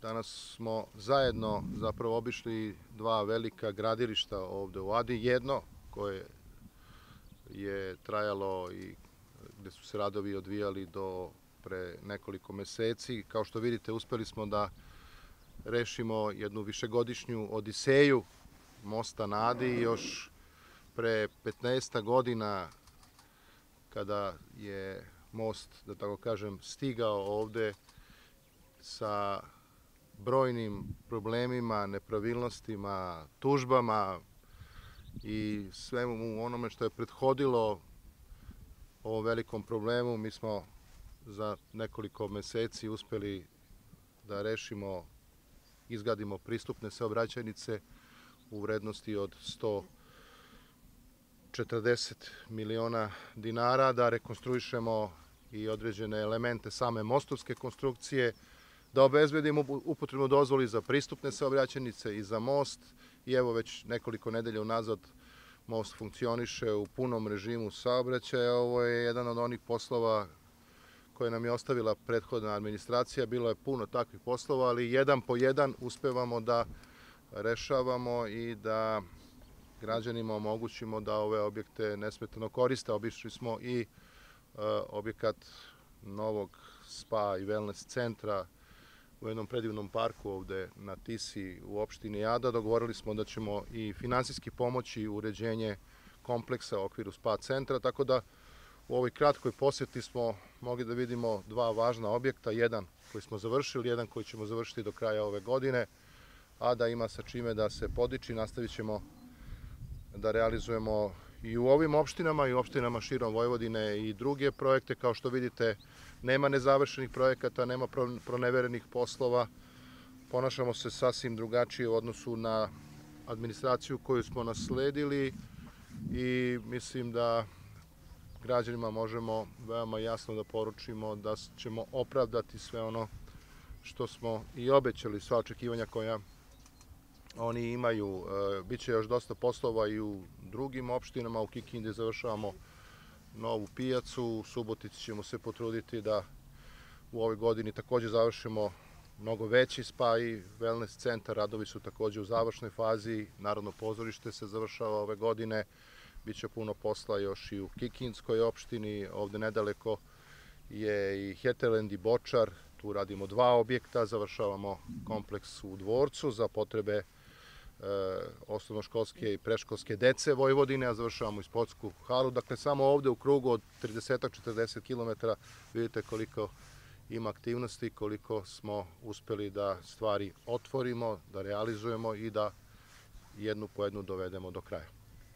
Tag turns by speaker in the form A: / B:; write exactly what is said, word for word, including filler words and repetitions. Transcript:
A: Danas smo zajedno zapravo obišli dva velika gradilišta ovde u Adi. Jedno koje je trajalo i gde su se radovi odvijali do pre nekoliko meseci. Kao što vidite, uspeli smo da rešimo jednu višegodišnju odiseju mosta na Adi. Još pre petnaest godina, kada je most, da tako kažem, stigao ovde sa brojnim problemima, nepravilnostima, tužbama i svemu onome što je prethodilo ovom velikom problemu, mi smo za nekoliko meseci uspeli da rešimo, izgradimo pristupne saobraćajnice u vrednosti od sto četrdeset miliona dinara, da rekonstruišemo i određene elemente same mostovske konstrukcije, da obezbedimo upotrebnu dozvolu za pristupne saobraćajnice i za most. I evo, već nekoliko nedelja unazad most funkcioniše u punom režimu saobraćaja. Ovo je jedan od onih poslova koje nam je ostavila prethodna administracija. Bilo je puno takvih poslova, ali jedan po jedan uspevamo da rešavamo i da građanima omogućimo da ove objekte nesmetano koriste. Obišli smo i objekat novog spa i wellness centra u jednom predivnom parku ovde na Tisi u opštini Ada. Dogovorili smo da ćemo i finansijski pomoći uređenje kompleksa u okviru spa centra, tako da u ovoj kratkoj poseti smo mogli da vidimo dva važna objekta, jedan koji smo završili, jedan koji ćemo završiti do kraja ove godine, a da ima sa čime da se podiči. Nastavit ćemo da realizujemo i u ovim opštinama i u opštinama širom Vojvodine i druge projekte. Kao što vidite, nema nezavršenih projekata, nema proneverenih poslova. Ponašamo se sasvim drugačije u odnosu na administraciju koju smo nasledili i mislim da građanima možemo veoma jasno da poručimo da ćemo opravdati sve ono što smo i obećali, sva očekivanja koja oni imaju. Biće još dosta poslova i u drugim opštinama. U Kikindi završavamo novu pijacu, u Subotici ćemo se potruditi da u ovoj godini takođe završimo mnogo veći spa i wellness centar. Radovi su takođe u završnoj fazi. Narodno pozorište se završava ove godine. Biće puno posla još i u Kikindskoj opštini. Ovde nedaleko je i Heterlend i Bočar. Tu radimo dva objekta. Završavamo kompleks u Dvorcu za potrebe osnovnoškolske i preškolske dece Vojvodine, a završavamo i sportsku halu. Dakle, samo ovde u krugu od trideset do četrdeset kilometara vidite koliko ima aktivnosti, koliko smo uspeli da stvari otvorimo, da realizujemo i da jednu po jednu dovedemo do kraja.